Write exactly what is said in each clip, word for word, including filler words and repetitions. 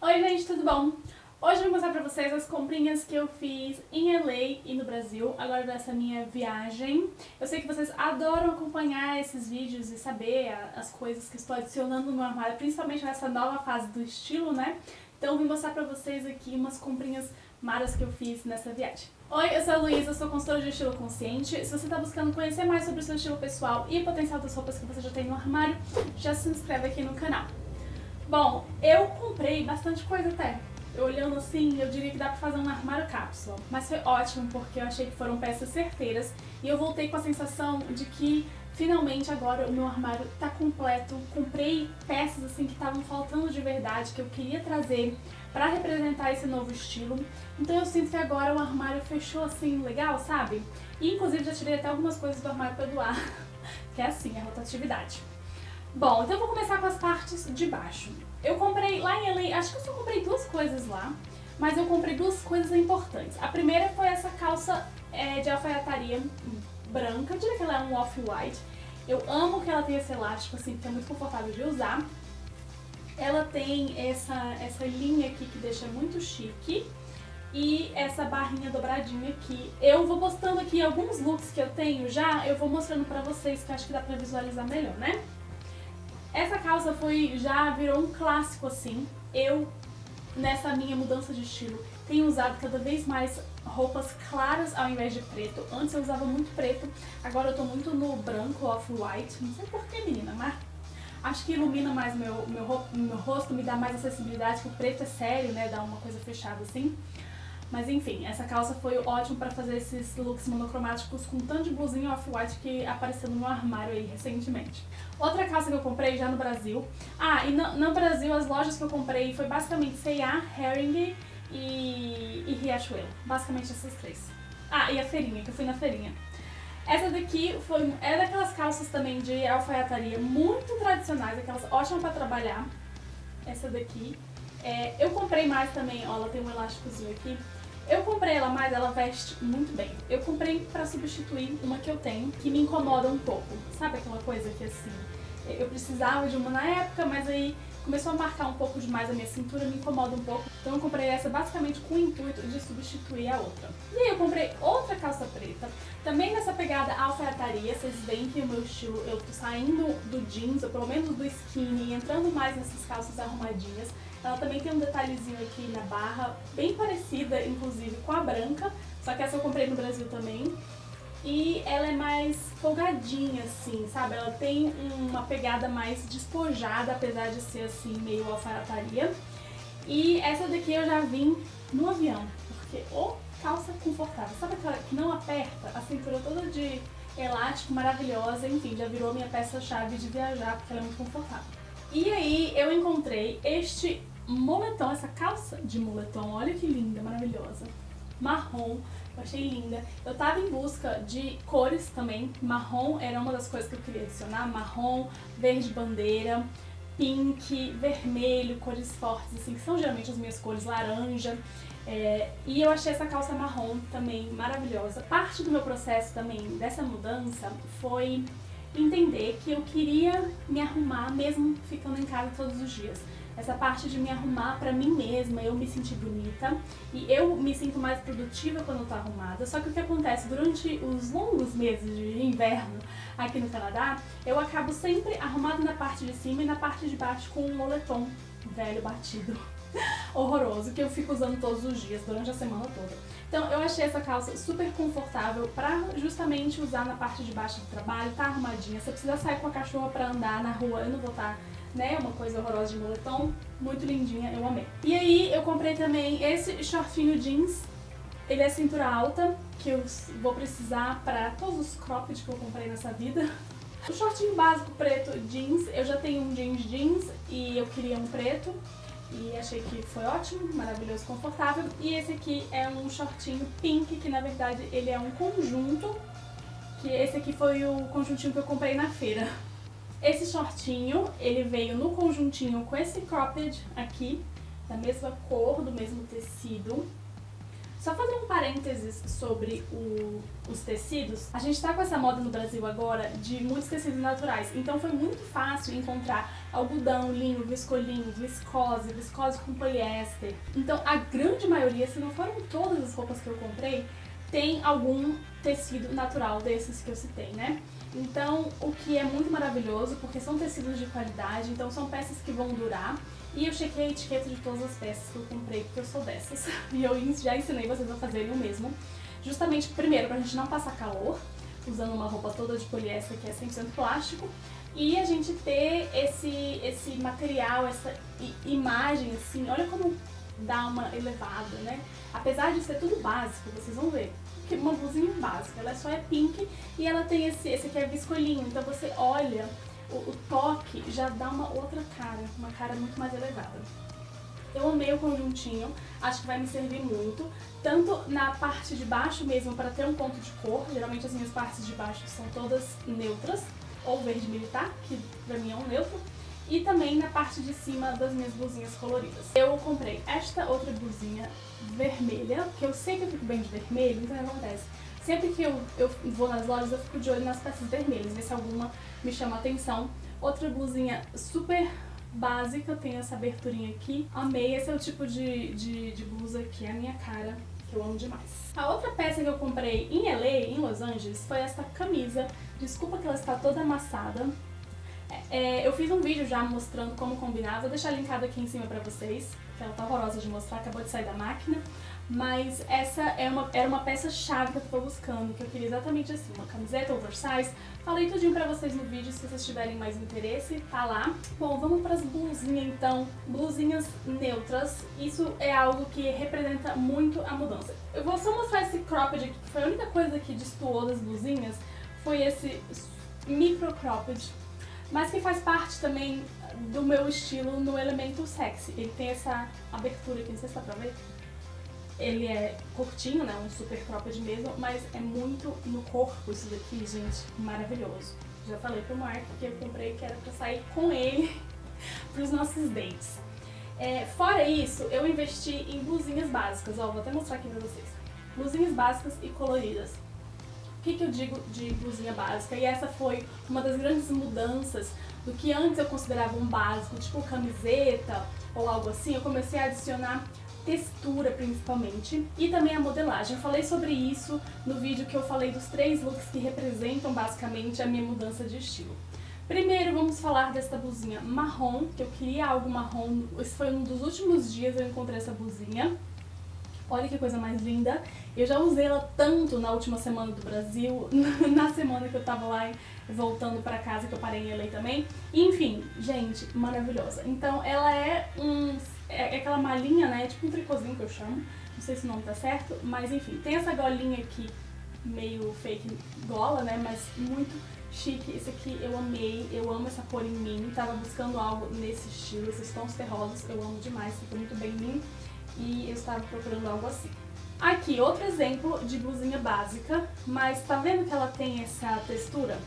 Oi gente, tudo bom? Hoje eu vou mostrar pra vocês as comprinhas que eu fiz em L A e no Brasil, agora dessa minha viagem. Eu sei que vocês adoram acompanhar esses vídeos e saber as coisas que estou adicionando no meu armário, principalmente nessa nova fase do estilo, né? Então eu vim mostrar pra vocês aqui umas comprinhas maras que eu fiz nessa viagem. Oi, eu sou a Luísa, eu sou consultora de estilo consciente. Se você está buscando conhecer mais sobre o seu estilo pessoal e o potencial das roupas que você já tem no armário, já se inscreve aqui no canal. Bom, eu comprei bastante coisa até. Eu olhando assim, eu diria que dá pra fazer um armário cápsula. Mas foi ótimo porque eu achei que foram peças certeiras e eu voltei com a sensação de que finalmente agora o meu armário tá completo. Comprei peças assim que estavam faltando de verdade, que eu queria trazer pra representar esse novo estilo. Então eu sinto que agora o armário fechou assim legal, sabe? E inclusive já tirei até algumas coisas do armário pra doar, que é assim, a rotatividade. Bom, então eu vou começar com as partes de baixo. Eu comprei lá em L A, acho que eu só comprei duas coisas lá, mas eu comprei duas coisas importantes. A primeira foi essa calça é, de alfaiataria branca, eu diria que ela é um off-white. Eu amo que ela tem esse elástico, assim, que é muito confortável de usar. Ela tem essa, essa linha aqui que deixa muito chique. E essa barrinha dobradinha aqui. Eu vou postando aqui alguns looks que eu tenho já, eu vou mostrando pra vocês, que acho que dá pra visualizar melhor, né? Essa calça foi, já virou um clássico assim. Eu, nessa minha mudança de estilo, tenho usado cada vez mais roupas claras ao invés de preto. Antes eu usava muito preto, agora eu tô muito no branco, off-white. Não sei porquê, menina, mas acho que ilumina mais meu, meu, meu rosto, me dá mais acessibilidade, porque o preto é sério, né, dá uma coisa fechada assim. Mas enfim, essa calça foi ótima pra fazer esses looks monocromáticos com tanto de blusinha off-white que apareceu no meu armário aí recentemente. Outra calça que eu comprei já no Brasil. Ah, e no, no Brasil as lojas que eu comprei foi basicamente C e A, Hering e, e Riachuelo. Basicamente essas três. Ah, e a feirinha, que eu fui na feirinha. Essa daqui foi, é daquelas calças também de alfaiataria muito tradicionais, aquelas ótimas pra trabalhar. Essa daqui. É, eu comprei mais também, ó, ela tem um elásticozinho aqui. Eu comprei ela mais, ela veste muito bem. Eu comprei pra substituir uma que eu tenho, que me incomoda um pouco. Sabe aquela coisa que assim, eu precisava de uma na época, mas aí começou a marcar um pouco demais a minha cintura, me incomoda um pouco. Então eu comprei essa basicamente com o intuito de substituir a outra. E aí eu comprei outra calça preta, também nessa pegada alfaiataria. Vocês veem que o meu estilo, eu tô saindo do jeans, ou pelo menos do skinny, entrando mais nessas calças arrumadinhas. Ela também tem um detalhezinho aqui na barra, bem parecida, inclusive, com a branca, só que essa eu comprei no Brasil também. E ela é mais folgadinha, assim, sabe? Ela tem uma pegada mais despojada, apesar de ser, assim, meio alfaiataria. E essa daqui eu já vim no avião, porque, ô, calça confortável. Sabe aquela que não aperta? A cintura toda de elástico, maravilhosa, enfim, já virou minha peça-chave de viajar, porque ela é muito confortável. E aí eu encontrei este moletom, essa calça de moletom, olha que linda, maravilhosa, marrom, eu achei linda. Eu tava em busca de cores também, marrom era uma das coisas que eu queria adicionar, marrom, verde bandeira, pink, vermelho, cores fortes, assim, que são geralmente as minhas cores, laranja. É, e eu achei essa calça marrom também maravilhosa. Parte do meu processo também dessa mudança foi entender que eu queria me arrumar mesmo ficando em casa todos os dias. Essa parte de me arrumar pra mim mesma, eu me sentir bonita e eu me sinto mais produtiva quando eu tô arrumada. Só que o que acontece durante os longos meses de inverno aqui no Canadá, eu acabo sempre arrumada na parte de cima e na parte de baixo com um moletom velho batido. Horroroso, que eu fico usando todos os dias, durante a semana toda. Então eu achei essa calça super confortável pra justamente usar na parte de baixo do trabalho, tá arrumadinha. Se eu precisar sair com a cachorra pra andar na rua, eu não vou estar, né, uma coisa horrorosa de moletom. Muito lindinha, eu amei. E aí eu comprei também esse shortinho jeans. Ele é cintura alta, que eu vou precisar pra todos os cropped que eu comprei nessa vida. O shortinho básico preto jeans, eu já tenho um jeans jeans e eu queria um preto. E achei que foi ótimo, maravilhoso, confortável. E esse aqui é um shortinho pink, que na verdade ele é um conjunto. Que esse aqui foi o conjuntinho que eu comprei na feira. Esse shortinho, ele veio no conjuntinho com esse cropped aqui, da mesma cor, do mesmo tecido. Só fazer um parênteses sobre o, os tecidos. A gente tá com essa moda no Brasil agora de muitos tecidos naturais, então foi muito fácil encontrar algodão, linho, viscolinho, viscose, viscose com poliéster. Então a grande maioria, se não foram todas as roupas que eu comprei, tem algum tecido natural desses que eu citei, né? Então, o que é muito maravilhoso, porque são tecidos de qualidade, então são peças que vão durar. E eu chequei a etiqueta de todas as peças que eu comprei, porque eu sou dessas. E eu já ensinei vocês a fazerem o mesmo. Justamente, primeiro, pra gente não passar calor, usando uma roupa toda de poliéster que é cem por cento plástico. E a gente ter esse, esse material, essa imagem, assim, olha como dá uma elevada, né? Apesar de ser tudo básico, vocês vão ver. Que uma blusinha básica, ela só é pink e ela tem esse, esse aqui é viscolinho, então você olha, o, o toque já dá uma outra cara, uma cara muito mais elevada. Eu amei o conjuntinho, acho que vai me servir muito, tanto na parte de baixo mesmo para ter um ponto de cor, geralmente as minhas partes de baixo são todas neutras, ou verde militar, que pra mim é um neutro, e também na parte de cima das minhas blusinhas coloridas. Eu comprei esta outra blusinha vermelha, que eu sei que eu fico bem de vermelho, então acontece. Sempre que eu, eu vou nas lojas, eu fico de olho nas peças vermelhas, ver se alguma me chama a atenção. Outra blusinha super básica, tem essa aberturinha aqui. Amei, esse é o tipo de, de, de blusa que é a minha cara, que eu amo demais. A outra peça que eu comprei em L A, em Los Angeles, foi essa camisa. Desculpa que ela está toda amassada. É, eu fiz um vídeo já mostrando como combinar, vou deixar linkado aqui em cima pra vocês, que ela tá horrorosa de mostrar, acabou de sair da máquina, mas essa é uma, era uma peça-chave que eu tô buscando, que eu queria exatamente assim, uma camiseta oversize. Falei tudinho pra vocês no vídeo, se vocês tiverem mais interesse, tá lá. Bom, vamos pras blusinhas então, blusinhas neutras, isso é algo que representa muito a mudança. Eu vou só mostrar esse cropped aqui, que foi a única coisa que destoou das blusinhas, foi esse micro cropped, mas que faz parte também do meu estilo no elemento sexy. Ele tem essa abertura aqui, não sei se dá pra ver. Ele é curtinho, né, um super cropped mesmo, mas é muito no corpo isso daqui, gente, maravilhoso. Já falei pro Mark que eu comprei que era pra sair com ele pros nossos dates. É, fora isso, eu investi em blusinhas básicas, ó, vou até mostrar aqui pra vocês. Blusinhas básicas e coloridas. O que, que eu digo de blusinha básica? E essa foi uma das grandes mudanças do que antes eu considerava um básico, tipo camiseta ou algo assim. Eu comecei a adicionar textura principalmente e também a modelagem. Eu falei sobre isso no vídeo que eu falei dos três looks que representam basicamente a minha mudança de estilo. Primeiro vamos falar dessa blusinha marrom, que eu queria algo marrom. Esse foi um dos últimos dias que eu encontrei essa blusinha. Olha que coisa mais linda. Eu já usei ela tanto na última semana do Brasil, na semana que eu tava lá voltando pra casa, que eu parei em L A também. Enfim, gente, maravilhosa. Então ela é um... é aquela malhinha, né? É tipo um tricôzinho que eu chamo. Não sei se o nome tá certo, mas enfim. Tem essa golinha aqui, meio fake gola, né? Mas muito chique. Esse aqui eu amei, eu amo essa cor em mim. Tava buscando algo nesse estilo, esses tons terrosos, eu amo demais, fica muito bem em mim. E eu estava procurando algo assim. Aqui, outro exemplo de blusinha básica, mas tá vendo que ela tem essa textura?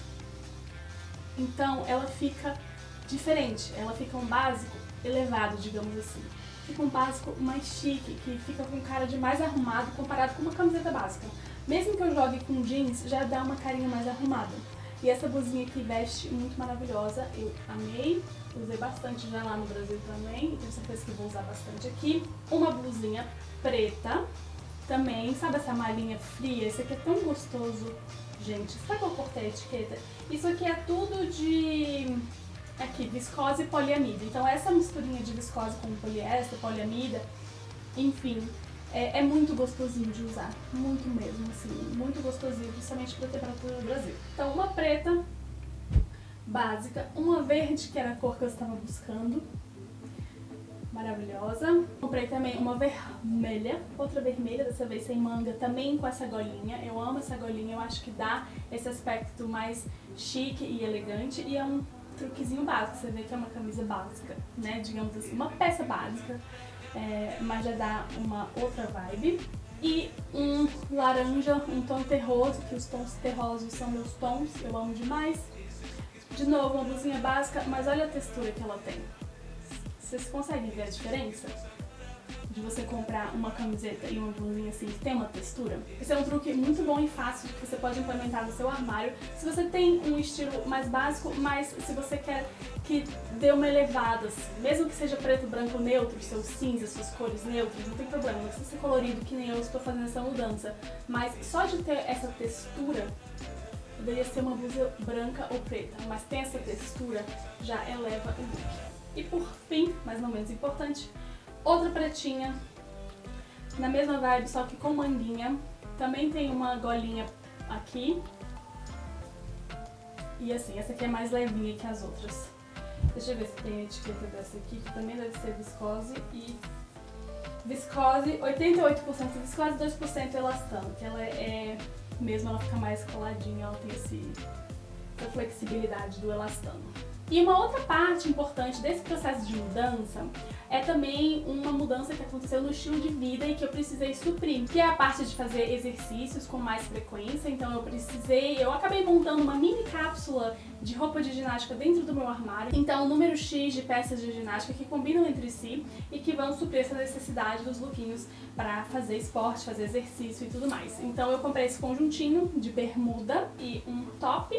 Então ela fica diferente, ela fica um básico elevado, digamos assim. Fica um básico mais chique, que fica com cara de mais arrumado comparado com uma camiseta básica. Mesmo que eu jogue com jeans, já dá uma carinha mais arrumada. E essa blusinha aqui veste muito maravilhosa, eu amei. Usei bastante já lá no Brasil também, tenho certeza que vou usar bastante aqui. Uma blusinha preta também, sabe essa malinha fria? Esse aqui é tão gostoso, gente. Sabe que eu cortei a etiqueta? Isso aqui é tudo de... aqui, viscose e poliamida. Então essa misturinha de viscose com poliéster, poliamida, enfim, é, é muito gostosinho de usar. Muito mesmo, assim, muito gostosinho, principalmente para a temperatura do Brasil. Então uma preta básica, uma verde, que era a cor que eu estava buscando, maravilhosa. Comprei também uma vermelha, outra vermelha, dessa vez sem manga, também com essa golinha. Eu amo essa golinha, eu acho que dá esse aspecto mais chique e elegante, e é um truquezinho básico, você vê que é uma camisa básica, né, digamos assim, uma peça básica, é, mas já dá uma outra vibe. E um laranja, um tom terroso, que os tons terrosos são meus tons, eu amo demais. De novo, uma blusinha básica, mas olha a textura que ela tem. Vocês conseguem ver a diferença? de você comprar uma camiseta e uma blusinha assim que tem uma textura. Esse é um truque muito bom e fácil que você pode implementar no seu armário. Se você tem um estilo mais básico, mas se você quer que dê uma elevada, assim, mesmo que seja preto, branco, neutro, seus cinzas, suas cores neutras, não tem problema, não precisa ser colorido que nem eu estou fazendo essa mudança. Mas só de ter essa textura, poderia ser uma blusa branca ou preta, mas tem essa textura, já eleva o look. E por fim, mas não menos importante, outra pretinha, na mesma vibe, só que com manguinha. Também tem uma golinha aqui. E assim, essa aqui é mais levinha que as outras. Deixa eu ver se tem a etiqueta dessa aqui, que também deve ser viscose. E viscose, oitenta e oito por cento viscose, dois por cento elastano, que ela é, mesmo ela fica mais coladinha, ela tem esse, essa flexibilidade do elastano. E uma outra parte importante desse processo de mudança é também uma mudança que aconteceu no estilo de vida e que eu precisei suprir, que é a parte de fazer exercícios com mais frequência. Então eu precisei, eu acabei montando uma mini cápsula de roupa de ginástica dentro do meu armário. Então um número X de peças de ginástica que combinam entre si e que vão suprir essa necessidade dos lookinhos para fazer esporte, fazer exercício e tudo mais. Então eu comprei esse conjuntinho de bermuda e um top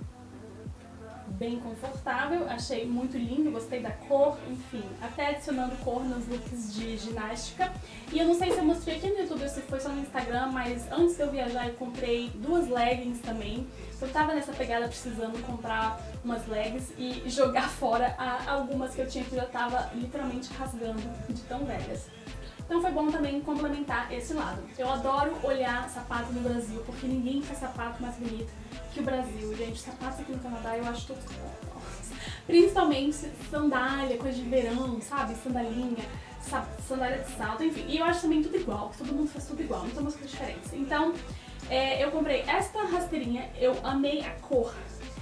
bem confortável, achei muito lindo, gostei da cor, enfim, até adicionando cor nos looks de ginástica. E eu não sei se eu mostrei aqui no YouTube ou se foi só no Instagram, mas antes de eu viajar eu comprei duas leggings também. Eu tava nessa pegada precisando comprar umas leggings e jogar fora algumas que eu tinha que já tava literalmente rasgando de tão velhas. Então foi bom também complementar esse lado. Eu adoro olhar sapato no Brasil, porque ninguém faz sapato mais bonito que o Brasil. Gente, sapatos aqui no Canadá eu acho tudo bom. Principalmente sandália, coisa de verão, sabe? Sandalinha, sandália de salto, enfim. E eu acho também tudo igual, todo mundo faz tudo igual, não tem umas coisas diferentes. Então, é, eu comprei esta rasteirinha, eu amei a cor.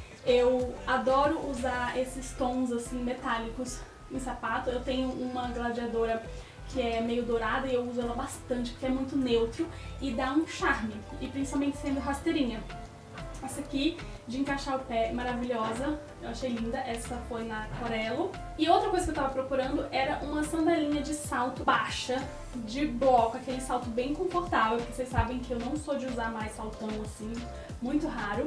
Eu adoro usar esses tons assim metálicos em sapato. Eu tenho uma gladiadora que é meio dourada e eu uso ela bastante porque é muito neutro e dá um charme, e principalmente sendo rasteirinha. Essa aqui de encaixar o pé, maravilhosa, eu achei linda, essa foi na Corello. E outra coisa que eu tava procurando era uma sandalinha de salto baixa, de bloco, aquele salto bem confortável, porque vocês sabem que eu não sou de usar mais saltão assim, muito raro.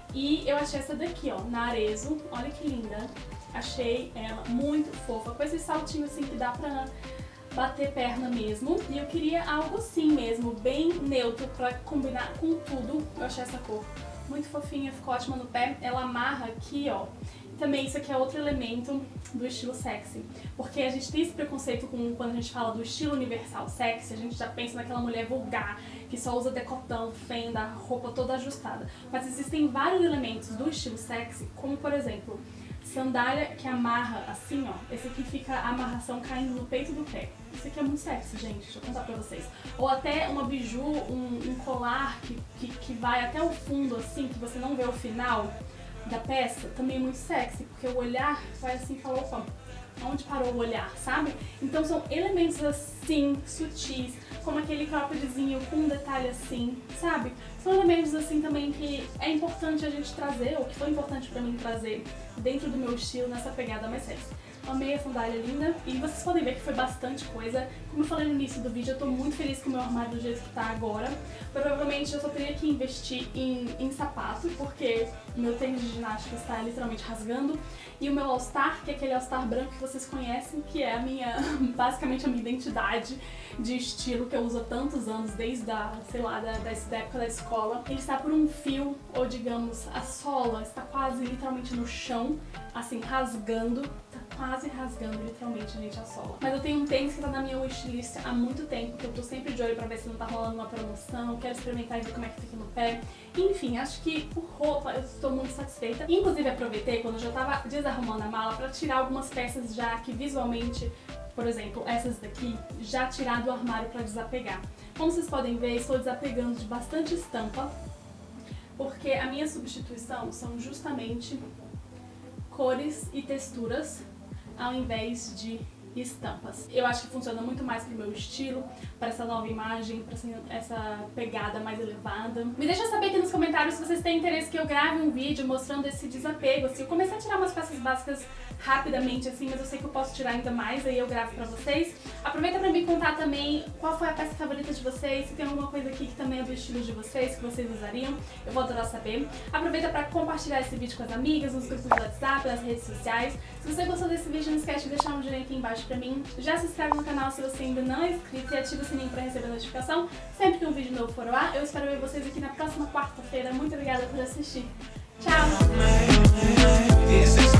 E eu achei essa daqui, ó, na Arezzo, olha que linda, achei ela muito fofa, com esse saltinho assim que dá pra bater perna mesmo, e eu queria algo assim mesmo, bem neutro pra combinar com tudo. Eu achei essa cor muito fofinha, ficou ótima no pé. Ela amarra aqui, ó. Também isso aqui é outro elemento do estilo sexy, porque a gente tem esse preconceito com quando a gente fala do estilo universal sexy, a gente já pensa naquela mulher vulgar, que só usa decotão, fenda, roupa toda ajustada. Mas existem vários elementos do estilo sexy, como por exemplo, sandália que amarra assim, ó. Esse aqui fica a amarração caindo no peito do pé. Isso aqui é muito sexy, gente, deixa eu contar pra vocês. Ou até uma biju, um, um colar que, que, que vai até o fundo, assim, que você não vê o final da peça, também é muito sexy, porque o olhar vai assim, falou, opa, onde parou o olhar, sabe? Então são elementos assim, sutis, como aquele croppedzinho com um detalhe assim, sabe? São elementos assim também que é importante a gente trazer, ou que foi importante pra mim trazer dentro do meu estilo, nessa pegada mais sexy. Amei a sandália, linda, e vocês podem ver que foi bastante coisa. Como eu falei no início do vídeo, eu tô muito feliz com o meu armário do jeito que tá agora. Provavelmente eu só teria que investir em, em sapato, porque o meu tênis de ginástica está literalmente rasgando. E o meu All Star, que é aquele All Star branco que vocês conhecem, que é a minha, basicamente a minha identidade de estilo que eu uso há tantos anos, desde a, sei lá, da, da época da escola. Ele está por um fio, ou digamos, a sola está quase literalmente no chão, assim, rasgando. Quase rasgando literalmente, gente, a sola. Mas eu tenho um tênis que tá na minha wishlist há muito tempo, que eu tô sempre de olho pra ver se não tá rolando uma promoção, quero experimentar e ver como é que fica no pé. Enfim, acho que por roupa eu estou muito satisfeita. Inclusive aproveitei quando eu já tava desarrumando a mala pra tirar algumas peças já que visualmente, por exemplo, essas daqui, já tirar do armário pra desapegar. Como vocês podem ver, estou desapegando de bastante estampa, porque a minha substituição são justamente cores e texturas, ao invés de estampas. Eu acho que funciona muito mais pro meu estilo, para essa nova imagem, para essa pegada mais elevada. Me deixa saber aqui nos comentários se vocês têm interesse que eu grave um vídeo mostrando esse desapego, assim. Eu comecei a tirar umas peças básicas rapidamente, assim, mas eu sei que eu posso tirar ainda mais, aí eu gravo pra vocês. Aproveita Aproveita pra me contar também qual foi a peça favorita de vocês, se tem alguma coisa aqui que também é do estilo de vocês, que vocês usariam, eu vou adorar saber. Aproveita pra compartilhar esse vídeo com as amigas, nos grupos do WhatsApp, nas redes sociais. Se você gostou desse vídeo, não esquece de deixar um joinha aqui embaixo pra mim. Já se inscreve no canal se você ainda não é inscrito e ativa o sininho pra receber notificação sempre que um vídeo novo for ao ar. Eu espero ver vocês aqui na próxima quarta-feira. Muito obrigada por assistir. Tchau!